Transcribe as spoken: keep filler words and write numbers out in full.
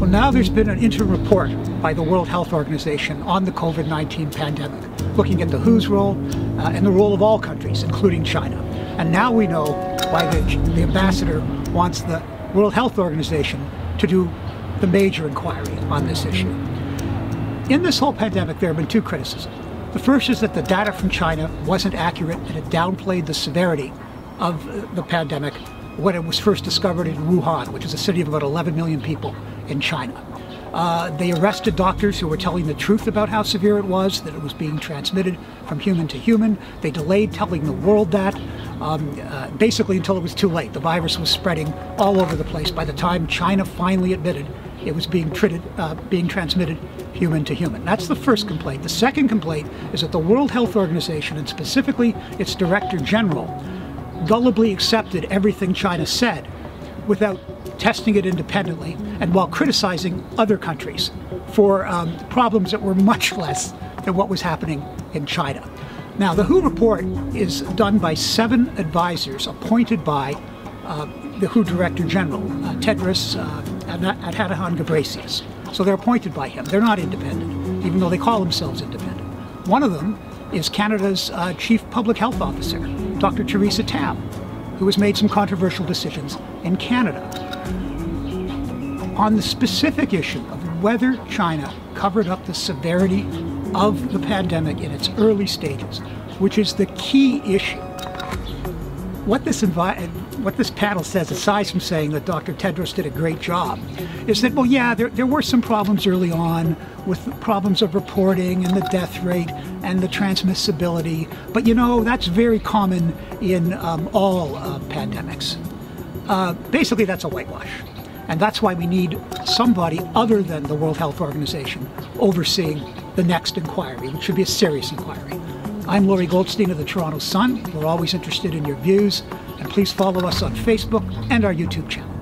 Well, now there's been an interim report by the World Health Organization on the COVID nineteen pandemic, looking at the W H O's role uh, and the role of all countries, including China. And now we know why the, the ambassador wants the World Health Organization to do the major inquiry on this issue. In this whole pandemic, there have been two criticisms. The first is that the data from China wasn't accurate and it downplayed the severity of the pandemic when it was first discovered in Wuhan, which is a city of about eleven million people in China. Uh, they arrested doctors who were telling the truth about how severe it was, that it was being transmitted from human to human. They delayed telling the world that, um, uh, basically until it was too late. The virus was spreading all over the place by the time China finally admitted it was being treated, uh, being transmitted human to human. That's the first complaint. The second complaint is that the World Health Organization, and specifically its Director General, gullibly accepted everything China said without testing it independently, and while criticizing other countries for um, problems that were much less than what was happening in China. Now, the W H O report is done by seven advisors appointed by uh, the W H O Director General, uh, Tedros uh, Adhanom Ghebreyesus. So they're appointed by him. They're not independent, even though they call themselves independent. One of them is Canada's uh, Chief Public Health Officer, Doctor Theresa Tam, who has made some controversial decisions in Canada. On the specific issue of whether China covered up the severity of the pandemic in its early stages, which is the key issue, what this, what this panel says, aside from saying that Doctor Tedros did a great job, is that, well, yeah, there, there were some problems early on with problems of reporting and the death rate and the transmissibility, but you know, that's very common in um, all uh, pandemics. Uh, basically, that's a whitewash. And that's why we need somebody other than the World Health Organization overseeing the next inquiry, which should be a serious inquiry. I'm Laurie Goldstein of the Toronto Sun. We're always interested in your views, and please follow us on Facebook and our YouTube channel.